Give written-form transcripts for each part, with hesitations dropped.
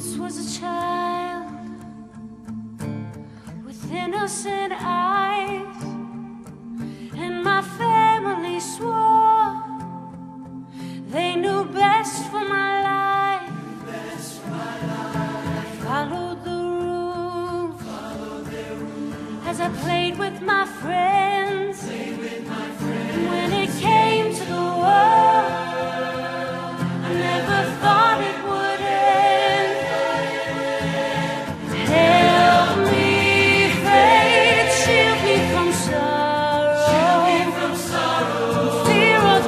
once was a child with innocent eyes, and my family swore they knew best for my life. I followed the rules as I played with my friends. And when it came to the world, I never thought it would end. Help me, fate, shield me from sorrow, fear of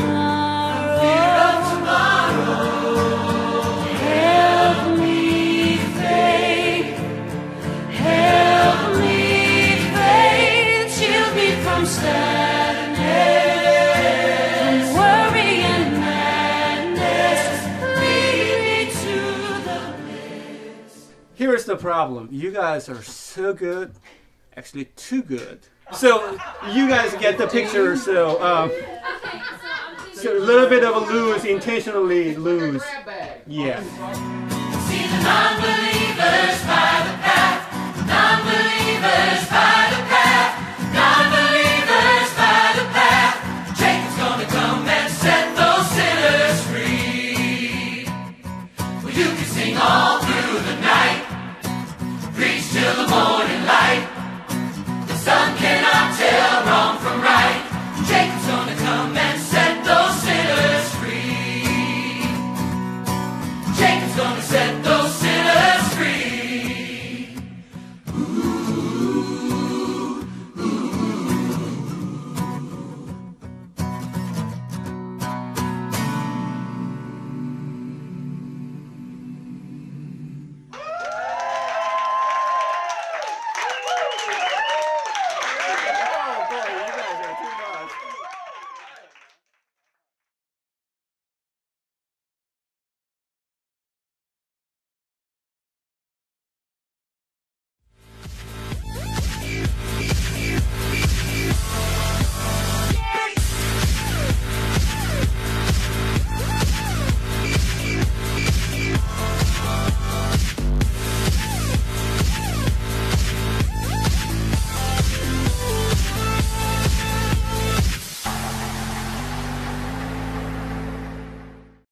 tomorrow. Help me, fate, help me, fate, shield me from sadness, from worry and madness. Lead me to the bliss. Here's the problem. You guys are so good, actually too good. So you guys get the picture. So so a little bit of a lose, intentionally lose. Yeah. See the non-believers by the path, non-believers by the path, non-believers by the path. Jacob's gonna come and set those sinners free. Well, you can sing all through the night, preach till the morning light. The sun cannot tell wrong from right. Jacob's gonna come and set those sinners free. Jacob's gonna set